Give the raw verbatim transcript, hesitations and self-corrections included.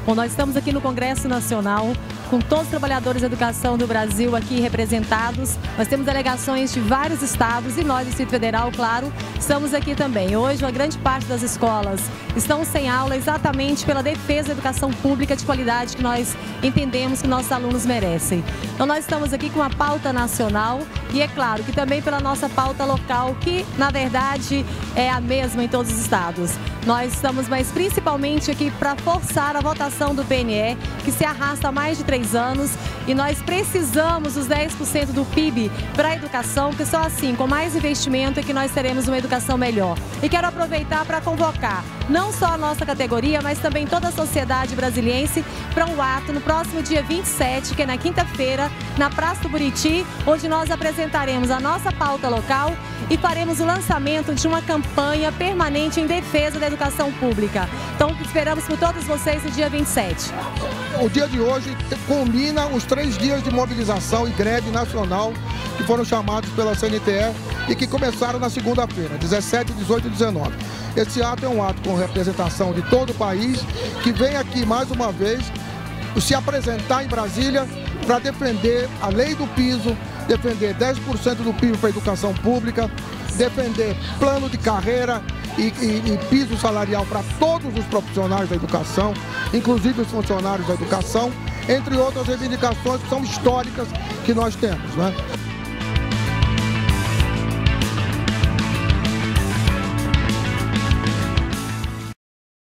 Bom, nós estamos aqui no Congresso Nacional, com todos os trabalhadores da educação do Brasil aqui representados. Nós temos delegações de vários estados e nós, Distrito Federal, claro, estamos aqui também. Hoje, uma grande parte das escolas estão sem aula exatamente pela defesa da educação pública de qualidade que nós entendemos que nossos alunos merecem. Então, nós estamos aqui com a pauta nacional e, é claro, que também pela nossa pauta local, que, na verdade, é a mesma em todos os estados. Nós estamos, mas principalmente aqui para forçar a votação do P N E, que se arrasta há mais de três anos, e nós precisamos dos dez por cento do P I B para a educação, porque só assim, com mais investimento, é que nós teremos uma educação melhor. E quero aproveitar para convocar não só a nossa categoria, mas também toda a sociedade brasiliense para um ato no próximo dia vinte e sete, que é na quinta-feira, na Praça do Buriti, onde nós apresentaremos a nossa pauta local e faremos o lançamento de uma campanha permanente em defesa da educação pública. Então, esperamos por todos vocês no dia vinte e sete. O dia de hoje combina os três dias de mobilização e greve nacional que foram chamados pela C N T E e que começaram na segunda-feira, dezessete, dezoito e dezenove. Esse ato é um ato com representação de todo o país, que vem aqui mais uma vez se apresentar em Brasília para defender a lei do piso, defender dez por cento do P I B para a educação pública, defender plano de carreira e, e, e piso salarial para todos os profissionais da educação, inclusive os funcionários da educação, entre outras reivindicações que são históricas que nós temos, né?